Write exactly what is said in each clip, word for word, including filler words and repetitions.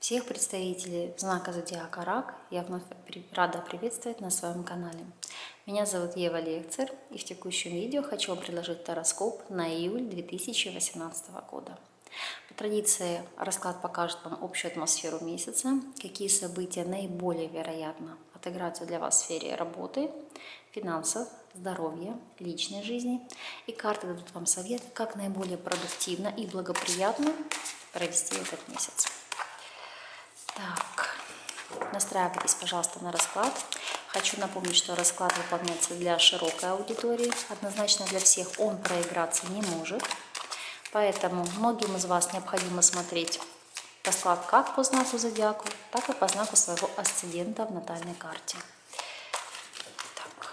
Всех представителей знака зодиака Рак я вновь рада приветствовать на своем канале. Меня зовут Ева Лекцер, и в текущем видео хочу вам предложить гороскоп на июль две тысячи восемнадцатого года. По традиции расклад покажет вам общую атмосферу месяца, какие события наиболее вероятно отыграются для вас в сфере работы, финансов, здоровья, личной жизни. И карты дадут вам совет, как наиболее продуктивно и благоприятно провести этот месяц. Так, настраивайтесь, пожалуйста, на расклад. Хочу напомнить, что расклад выполняется для широкой аудитории. Однозначно для всех он проиграться не может. Поэтому многим из вас необходимо смотреть расклад как по знаку зодиаку, так и по знаку своего асцендента в натальной карте. Так.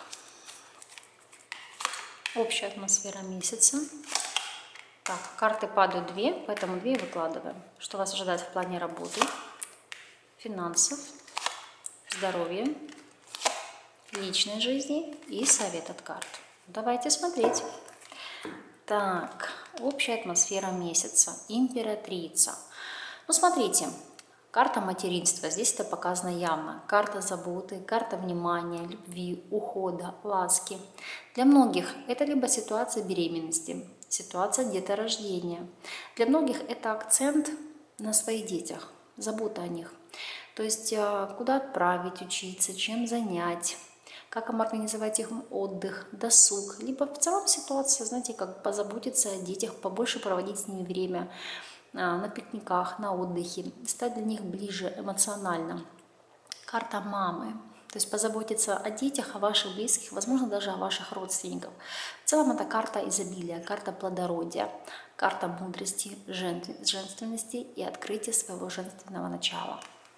Общая атмосфера месяца. Так, карты падают две, поэтому две выкладываем. Что вас ожидает в плане работы, финансов, здоровья, личной жизни и совет от карт. Давайте смотреть. Так, общая атмосфера месяца. Императрица. Ну, смотрите, карта материнства. Здесь это показано явно. Карта заботы, карта внимания, любви, ухода, ласки. Для многих это либо ситуация беременности, ситуация деторождения. Для многих это акцент на своих детях, забота о них. То есть куда отправить учиться, чем занять, как им организовать их отдых, досуг. Либо в целом ситуация, знаете, как позаботиться о детях, побольше проводить с ними время на пикниках, на отдыхе, стать для них ближе эмоционально. Карта мамы. То есть позаботиться о детях, о ваших близких, возможно, даже о ваших родственниках. В целом это карта изобилия, карта плодородия, карта мудрости, женственности и открытия своего женственного начала.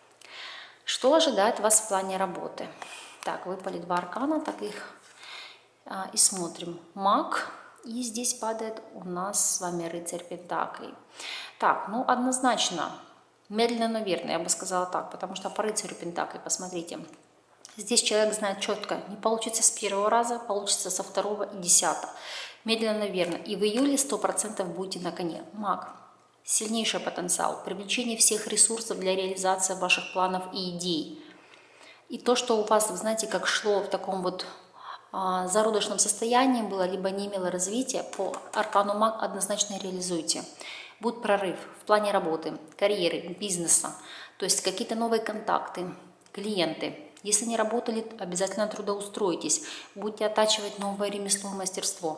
Что ожидает вас в плане работы? Так, выпали два аркана, так их а, и смотрим. Маг, и здесь падает у нас с вами рыцарь пентаклей. Так, ну однозначно, медленно, но верно, я бы сказала так, потому что по рыцарю пентаклей, посмотрите, здесь человек знает четко, не получится с первого раза, получится со второго и десятого. Медленно, верно. И в июле сто процентов будете на коне. Маг. Сильнейший потенциал, привлечение всех ресурсов для реализации ваших планов и идей. И то, что у вас, вы знаете, как шло в таком вот а, зародышном состоянии было, либо не имело развития, по аркану маг однозначно реализуйте. Будет прорыв в плане работы, карьеры, бизнеса, то есть какие-то новые контакты, клиенты. Если не работали, обязательно трудоустроитесь, будете оттачивать новое ремесло и мастерство.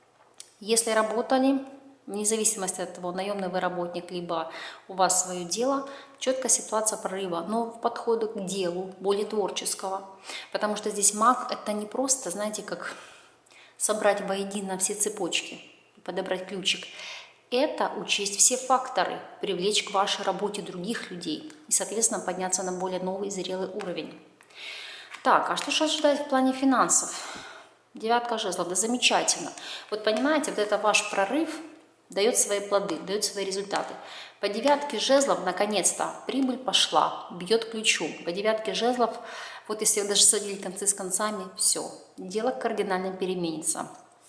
Если работали, вне зависимости от того, наемный вы работник, либо у вас свое дело, четкая ситуация прорыва, но в подходе к делу, более творческого. Потому что здесь маг – это не просто, знаете, как собрать воедино все цепочки, подобрать ключик. Это учесть все факторы, привлечь к вашей работе других людей и, соответственно, подняться на более новый зрелый уровень. Так, а что же ожидает в плане финансов? Девятка жезлов, да замечательно. Вот понимаете, вот это ваш прорыв дает свои плоды, дает свои результаты. По девятке жезлов, наконец-то, прибыль пошла, бьет ключом. По девятке жезлов, вот если вы даже сводили концы с концами, все, дело кардинально переменится.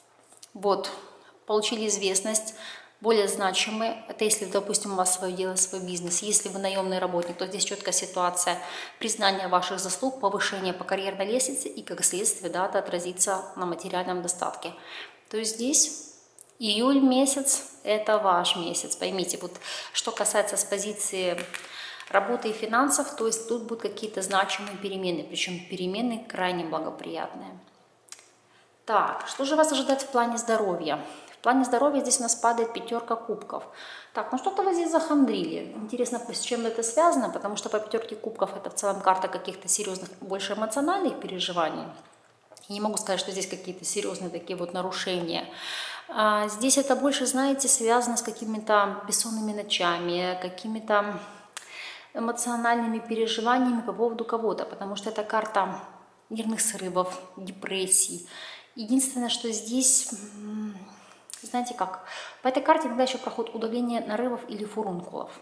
Вот, получили известность, более значимые, это если, допустим, у вас свое дело, свой бизнес. Если вы наемный работник, то здесь четкая ситуация признания ваших заслуг, повышения по карьерной лестнице и, как следствие, да, это отразится на материальном достатке. То есть здесь июль месяц – это ваш месяц. Поймите, вот что касается с позиции работы и финансов, то есть тут будут какие-то значимые перемены, причем перемены крайне благоприятные. Так, что же вас ожидает в плане здоровья? В плане здоровья здесь у нас падает пятерка кубков. Так, ну что-то вы здесь захандрили. Интересно, с чем это связано, потому что по пятерке кубков это в целом карта каких-то серьезных, больше эмоциональных переживаний. Я не могу сказать, что здесь какие-то серьезные такие вот нарушения. А здесь это больше, знаете, связано с какими-то бессонными ночами, какими-то эмоциональными переживаниями по поводу кого-то, потому что это карта нервных срывов, депрессий. Единственное, что здесь, знаете как, по этой карте иногда еще проходит удаление нарывов или фурункулов.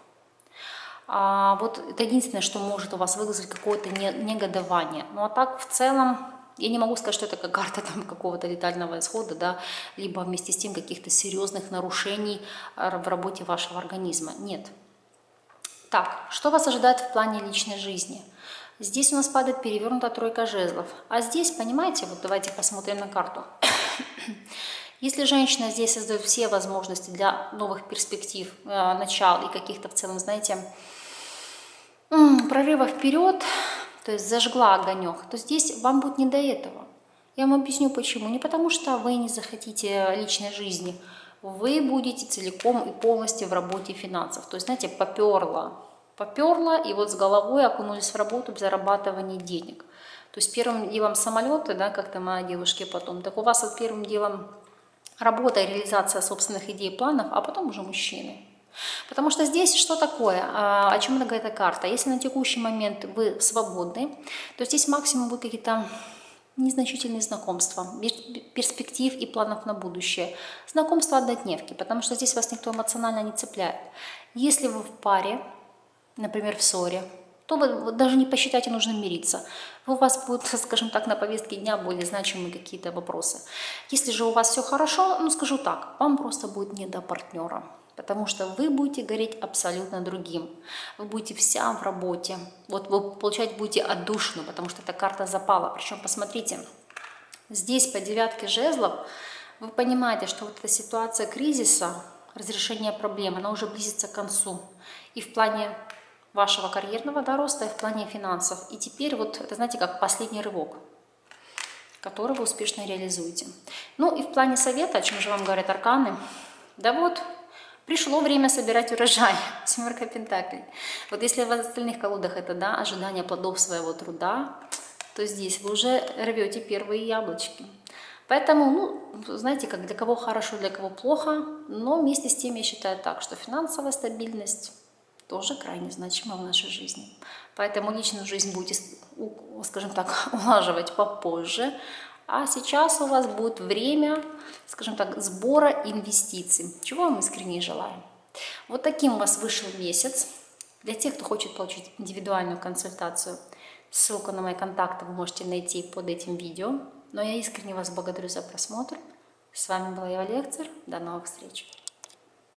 А вот это единственное, что может у вас вызвать какое-то негодование. Ну а так в целом Я не могу сказать, что это как карта там какого-то летального исхода, да, либо вместе с тем каких-то серьезных нарушений в работе вашего организма. Нет. Так, что вас ожидает в плане личной жизни? Здесь у нас падает перевернутая тройка жезлов. А здесь, понимаете, вот давайте посмотрим на карту. Если женщина здесь создает все возможности для новых перспектив, э, начал и каких-то в целом, знаете, прорыва вперед, то есть зажгла огонек, то здесь вам будет не до этого. Я вам объясню почему. Не потому что вы не захотите личной жизни, вы будете целиком и полностью в работе финансов. То есть, знаете, поперло, поперло, и вот с головой окунулись в работу в зарабатывании денег. То есть первым делом самолеты, да, как-то мои девушки потом, так у вас вот первым делом работа и реализация собственных идей, планов, а потом уже мужчины. Потому что здесь что такое, о чем много эта карта? Если на текущий момент вы свободны, то здесь максимум будут какие-то незначительные знакомства, без перспектив и планов на будущее. Знакомства однодневки, потому что здесь вас никто эмоционально не цепляет. Если вы в паре, например, в ссоре, то вы даже не посчитайте нужным мириться. У вас будут, скажем так, на повестке дня более значимые какие-то вопросы. Если же у вас все хорошо, ну скажу так, вам просто будет не до партнера. Потому что вы будете гореть абсолютно другим. Вы будете вся в работе. Вот вы получать будете отдушину, потому что эта карта запала. Причем, посмотрите, здесь по девятке жезлов вы понимаете, что вот эта ситуация кризиса, разрешения проблем, она уже близится к концу. И в плане вашего карьерного, да, роста, и в плане финансов. И теперь вот, это знаете, как последний рывок, который вы успешно реализуете. Ну и в плане совета, о чем же вам говорят арканы, да вот, пришло время собирать урожай. Семерка пентаклей. Вот если в остальных колодах это, да, ожидание плодов своего труда, то здесь вы уже рвете первые яблочки. Поэтому, ну, знаете, как для кого хорошо, для кого плохо, но вместе с тем я считаю так, что финансовая стабильность тоже крайне значима в нашей жизни. Поэтому личную жизнь будете, скажем так, улаживать попозже. А сейчас у вас будет время, скажем так, сбора инвестиций, чего вам искренне желаю. Вот таким у вас вышел месяц. Для тех, кто хочет получить индивидуальную консультацию, ссылку на мои контакты вы можете найти под этим видео. Но я искренне вас благодарю за просмотр. С вами была Ева Лекцер. До новых встреч.